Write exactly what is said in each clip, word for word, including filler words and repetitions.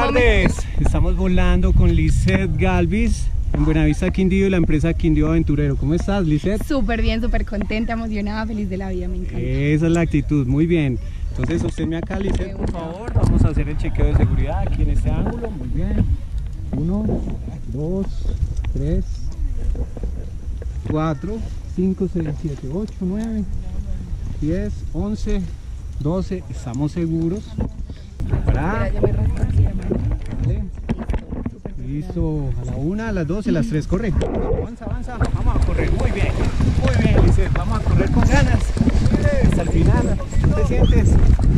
tardes. Estamos volando con Lisette Galvis en Buenavista Quindío y la empresa Quindío Aventurero. ¿Cómo estás, Lisette? Súper bien, súper contenta, emocionada, feliz de la vida, me encanta. Esa es la actitud, muy bien. Entonces, sosténme acá, Lisette, por favor. Vamos a hacer el chequeo de seguridad aquí en este ángulo. Muy bien. Uno, dos, tres, cuatro, cinco, seis, siete, ocho, nueve, diez, once, doce. Estamos seguros. Para. Vale. Listo. A la una, a las dos, a las tres. Corre. Avanza, avanza. Vamos a correr. Muy bien. Muy bien, Lisette. Vamos a correr con ganas. Hasta el final. ¿Cómo te sientes?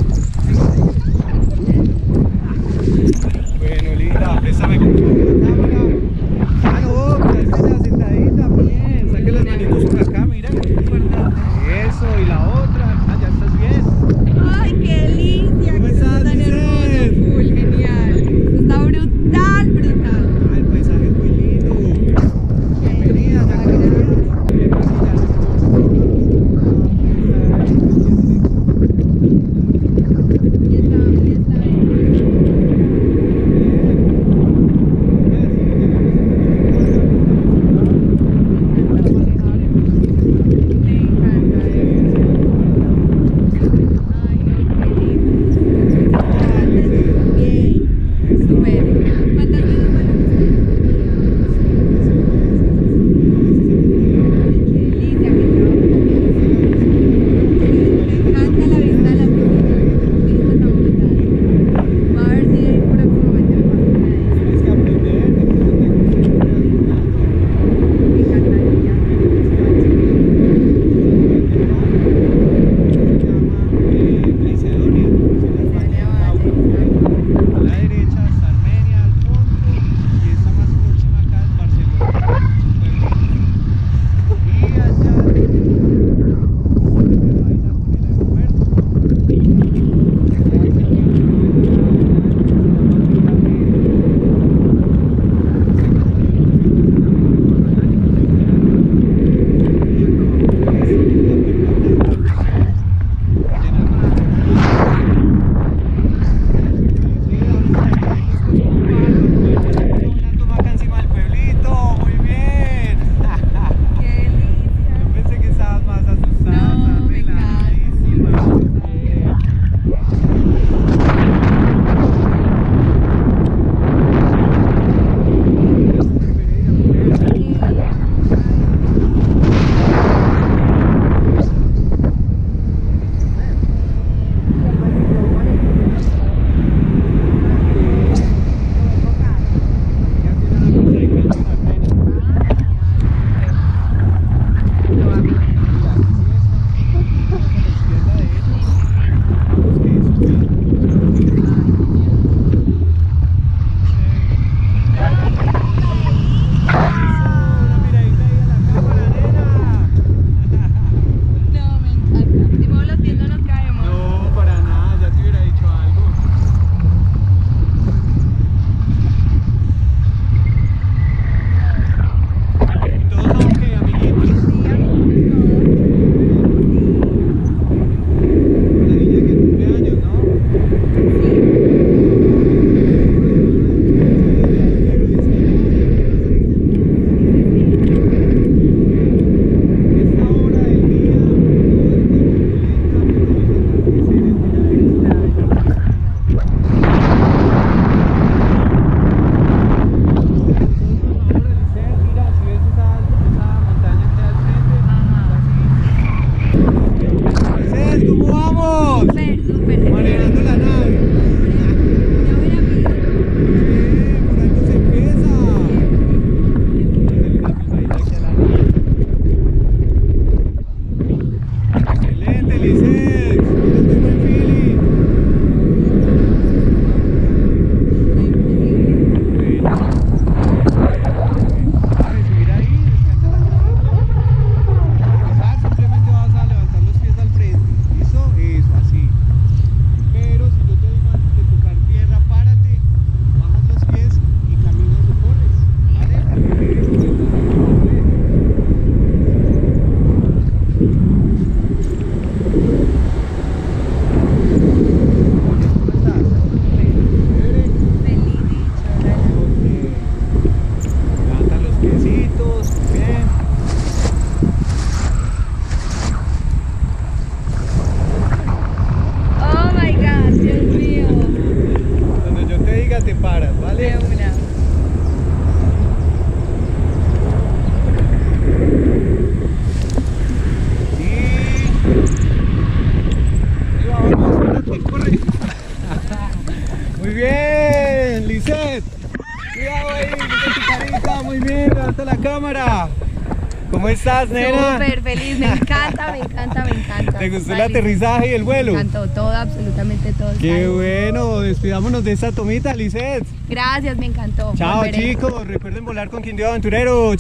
Bueno, linda. Préstame con la cámara. Ah, no. Está sentadita. Bien. Saque las manitos por acá. Mira. Eso. Y la otra. Ah, ya estás bien. ¡Ay, qué delicia! ¿Cómo ¡Qué estás, cosa tan hermosa! Lisette? Full, genial. Está brutal, brutal. Ah, el paisaje es muy lindo. Bienvenida. Ya que levanta la cámara. ¿Cómo estás, nena? Súper feliz, me encanta, me encanta, me encanta. ¿Te gustó el Vale. aterrizaje y el vuelo? Me encantó todo, absolutamente todo. Qué Vale. bueno, despidámonos de esta tomita, Lisette. Gracias, me encantó. Chao, Volveré. chicos, recuerden volar con Quindío Aventurero.